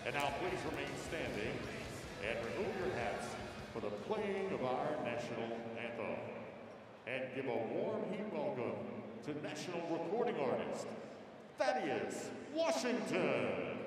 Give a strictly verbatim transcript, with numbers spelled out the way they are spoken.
And now please remain standing and remove your hats for the playing of our national anthem. And give a warm heat welcome to national recording artist, Thaddaeus, Washington.